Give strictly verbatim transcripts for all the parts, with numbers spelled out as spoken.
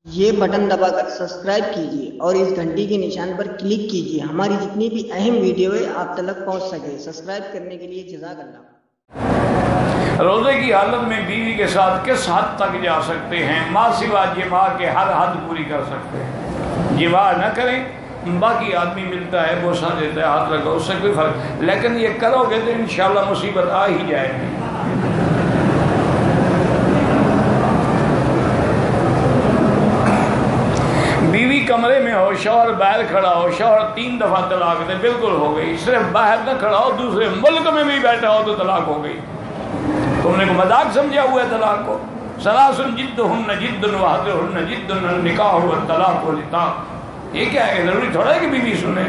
یہ بٹن دبا کر سبسکرائب کیجیے اور اس گھنٹی کے نشان پر کلک کیجیے ہماری جتنی بھی اہم ویڈیویں آپ تک پہنچ سکے۔ سبسکرائب کرنے کے لیے جزاک اللہ۔ روزے کی حالت میں بیوی کے ساتھ کس حد تک جا سکتے ہیں؟ ماں سوا جماع کے ہر حد پوری کر سکتے ہیں۔ جماع نہ کریں، باقی آدمی ملتا ہے، بوسہ دیتا ہے، ہاتھ لگاؤ، اس سے کوئی فرق، لیکن یہ کرو گے تو انشاءاللہ مصیبت آ ہی جائے گی۔ بیوی کمرے میں ہو، شوہر باہر کھڑا ہو، شوہر تین دفعہ طلاق دے، بالکل ہو گئی۔ صرف باہر نہ کھڑا ہو، دوسرے ملک میں بھی بیٹھا ہو تو طلاق ہو گئی۔ تم نے کو مذاق سمجھا ہوا ہے طلاق کو؟ سلاسن جدہن جد وحدہن جد النکاح والطلاق والطاق، یہ کیا ہے؟ ضروری تھوڑا ہے کہ بیوی سنے۔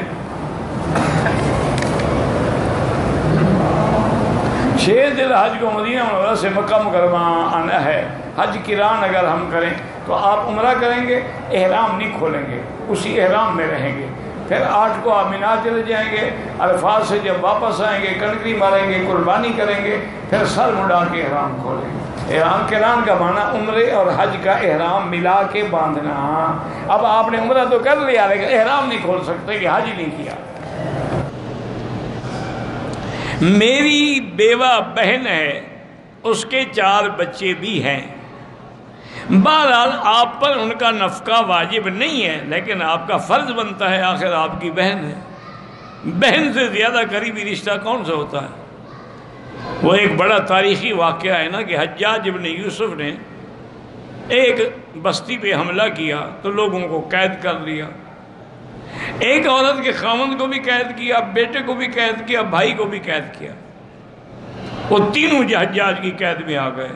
چھ ذی الحج کو مدینہ منورہ سے مکہ مکرمہ آنا ہے۔ حج کران اگر ہم کریں تو آپ عمرہ کریں گے، احرام نہیں کھولیں گے، اسی احرام میں رہیں گے۔ پھر آٹھ کو آپ مینا چلے جائیں گے، عرفات سے جب واپس آئیں گے کنکری ماریں گے، قربانی کریں گے، پھر سر مڑا کے احرام کھولیں گے۔ احرام کران کا معنی عمرے اور حج کا احرام ملا کے باندھنا۔ اب آپ نے عمرہ تو کر لیا لیکن احرام نہیں کھول سکتے کہ حج نہیں کیا۔ میری بیوہ بہن ہے، اس کے چار بچے بھی ہیں، بہرحال آپ پر ان کا نفقہ واجب نہیں ہے، لیکن آپ کا فرض بنتا ہے، آخر آپ کی بہن ہے۔ بہن سے زیادہ قریبی رشتہ کون سا ہوتا ہے؟ وہ ایک بڑا تاریخی واقعہ ہے نا کہ حجاج ابن یوسف نے ایک بستی پہ حملہ کیا تو لوگوں کو قید کر لیا، ایک عورت کے خاوند کو بھی قید کیا، بیٹے کو بھی قید کیا، بھائی کو بھی قید کیا، وہ تینوں حجاج کی قید میں آ گئے۔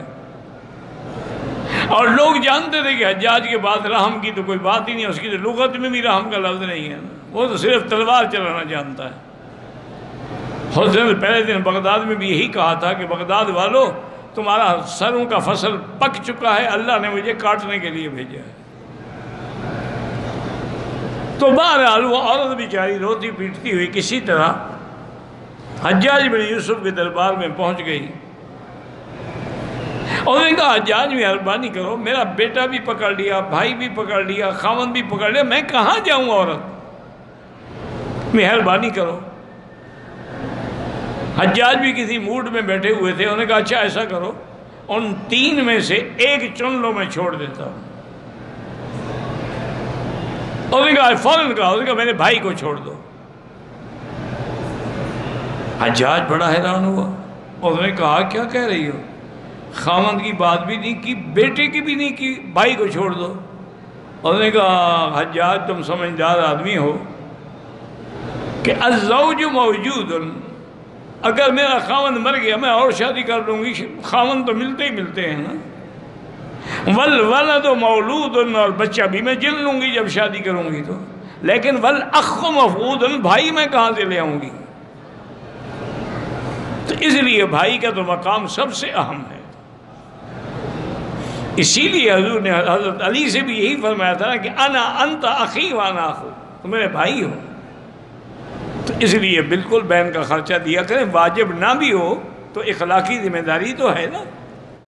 اور لوگ جانتے تھے کہ حجاج کے بعد رحم کی تو کوئی بات ہی نہیں، اس کی تو لغت میں بھی رحم کا لفظ نہیں ہے، وہ تو صرف تلوار چلانا جانتا ہے۔ حسین نے پہلے دن بغداد میں بھی یہی کہا تھا کہ بغداد والو تمہارا سروں کا فصل پک چکا ہے، اللہ نے مجھے کاٹنے کے لیے بھیجا ہے۔ تو بہرحال وہ عورت بیچاری روتی پیٹتی ہوئی کسی طرح حجاج بن یوسف کے دربار میں پہنچ گئی۔ اور نے کہا حجاج مہربانی کرو، میرا بیٹا بھی پکڑ لیا، بھائی بھی پکڑ لیا، خاوند بھی پکڑ لیا، میں کہاں جاؤں؟ عورت مہربانی کرو۔ حجاج بھی کسی موڈ میں بیٹھے ہوئے تھے، انہوں نے کہا اچھا ایسا کرو، ان تین میں سے ایک چن لو، میں چھوڑ دیتا ہوں۔ انہوں نے کہا فوراً کہا، انہوں نے کہا میرے بھائی کو چھوڑ دو۔ حجاج بڑا حیران ہوا، انہوں نے کہا کیا کہہ رہی ہو؟ خاوند کی بات بھی نہیں کی، بیٹے کی بھی نہیں کی، بھائی کو چھوڑ دو۔ انہوں نے کہا حجاج تم سمجھدار آدمی ہو کہ الزوج موجود، اگر میرا خاوند مر گیا میں اور شادی کر لوں گی، خاوند تو ملتے ہی ملتے ہیں نا، والولد مولود، اور بچہ بھی میں جن لوں گی جب شادی کروں گی تو، لیکن والاخ مفقود، بھائی میں کہاں سے لے آؤں گی؟ تو اس لیے بھائی کا تو مقام سب سے اہم ہے۔ اسی لیے حضور نے حضرت علی سے بھی یہی فرمایا تھا کہ انا انت اخی وانا اخو، تم میرے بھائی ہو۔ تو اس لیے بالکل بہن کا خرچہ دیا کریں، واجب نہ بھی ہو تو اخلاقی ذمہ داری تو ہے نا۔